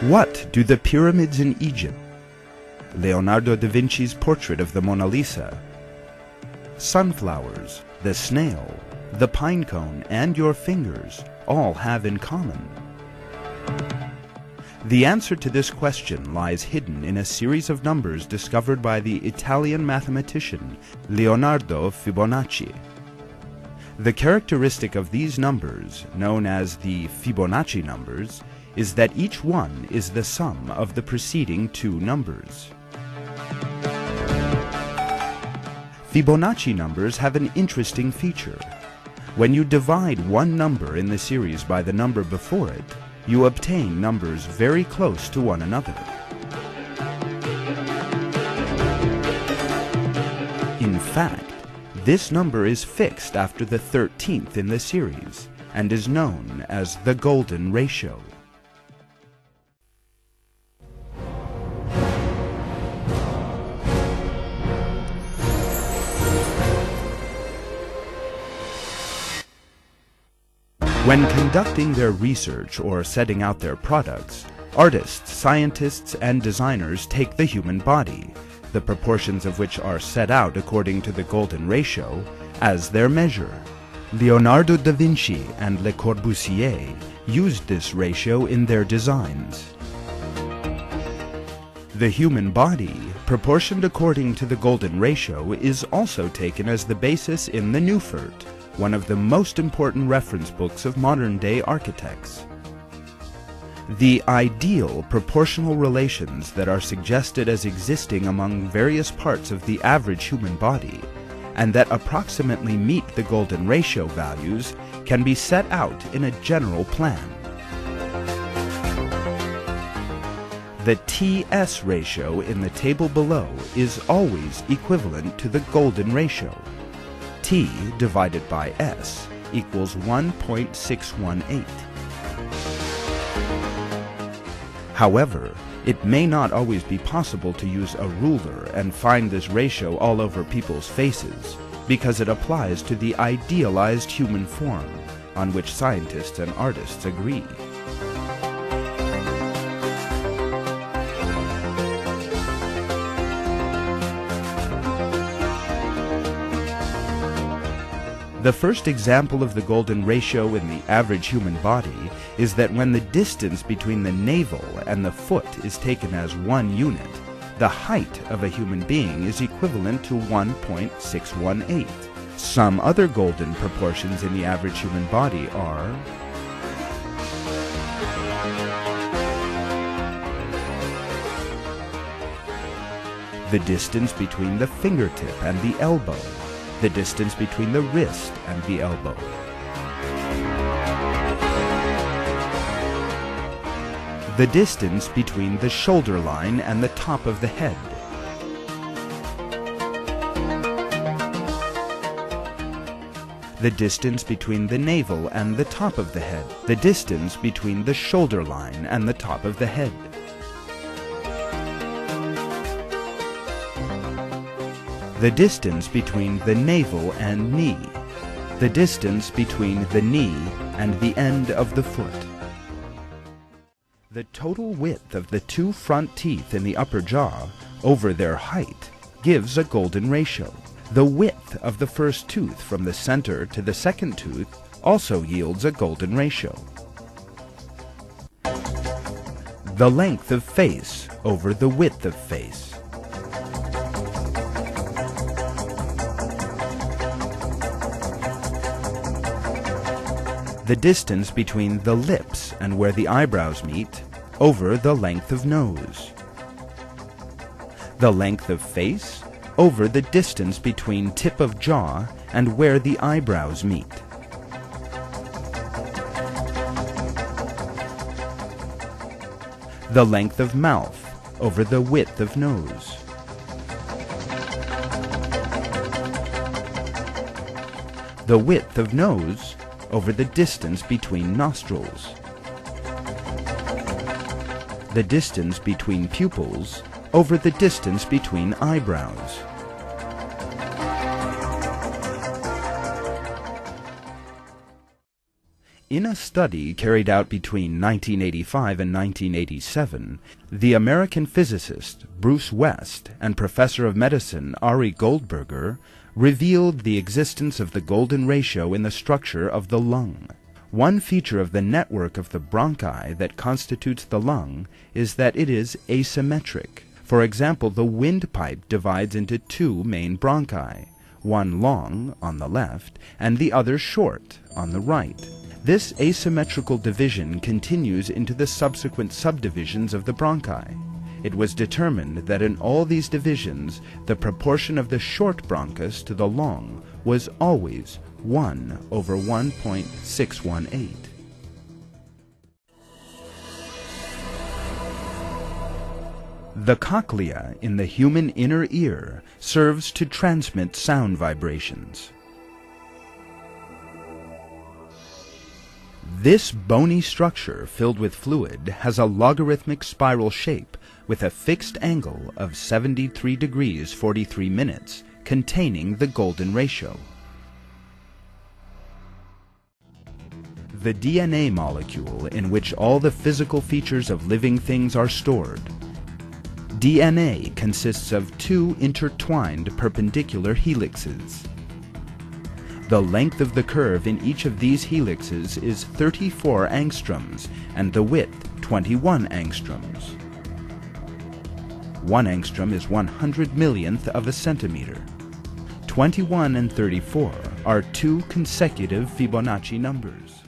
What do the pyramids in Egypt, Leonardo da Vinci's portrait of the Mona Lisa, sunflowers, the snail, the pine cone, and your fingers all have in common? The answer to this question lies hidden in a series of numbers discovered by the Italian mathematician Leonardo Fibonacci. The characteristic of these numbers, known as the Fibonacci numbers, is that each one is the sum of the preceding two numbers. Fibonacci numbers have an interesting feature. When you divide one number in the series by the number before it, you obtain numbers very close to one another. In fact, this number is fixed after the 13th in the series and is known as the golden ratio. When conducting their research or setting out their products, artists, scientists, and designers take the human body, the proportions of which are set out according to the golden ratio, as their measure. Leonardo da Vinci and Le Corbusier used this ratio in their designs. The human body, proportioned according to the golden ratio, is also taken as the basis in the Neufert, one of the most important reference books of modern-day architects. The ideal proportional relations that are suggested as existing among various parts of the average human body, and that approximately meet the golden ratio values, can be set out in a general plan. The TS ratio in the table below is always equivalent to the golden ratio. T divided by S equals 1.618. However, it may not always be possible to use a ruler and find this ratio all over people's faces, because it applies to the idealized human form, on which scientists and artists agree. The first example of the golden ratio in the average human body is that when the distance between the navel and the foot is taken as one unit, the height of a human being is equivalent to 1.618. Some other golden proportions in the average human body are the distance between the fingertip and the elbow, the distance between the wrist and the elbow, the distance between the shoulder line and the top of the head, the distance between the navel and the top of the head, the distance between the shoulder line and the top of the head, the distance between the navel and knee, the distance between the knee and the end of the foot. The total width of the two front teeth in the upper jaw over their height gives a golden ratio. The width of the first tooth from the center to the second tooth also yields a golden ratio. The length of face over the width of face. The distance between the lips and where the eyebrows meet over the length of nose. The length of face over the distance between tip of jaw and where the eyebrows meet. The length of mouth over the width of nose. The width of nose over the distance between nostrils. The distance between pupils over the distance between eyebrows. In a study carried out between 1985 and 1987, the American physicist Bruce West and professor of medicine Ari Goldberger revealed the existence of the golden ratio in the structure of the lung. One feature of the network of the bronchi that constitutes the lung is that it is asymmetric. For example, the windpipe divides into two main bronchi, one long on the left and the other short on the right. This asymmetrical division continues into the subsequent subdivisions of the bronchi. It was determined that in all these divisions, the proportion of the short bronchus to the long was always 1/1.618. The cochlea in the human inner ear serves to transmit sound vibrations. This bony structure filled with fluid has a logarithmic spiral shape with a fixed angle of 73 degrees 43 minutes, containing the golden ratio. The DNA molecule in which all the physical features of living things are stored. DNA consists of two intertwined perpendicular helixes. The length of the curve in each of these helixes is 34 angstroms and the width 21 angstroms. 1 angstrom is 100 millionth of a centimeter. 21 and 34 are two consecutive Fibonacci numbers.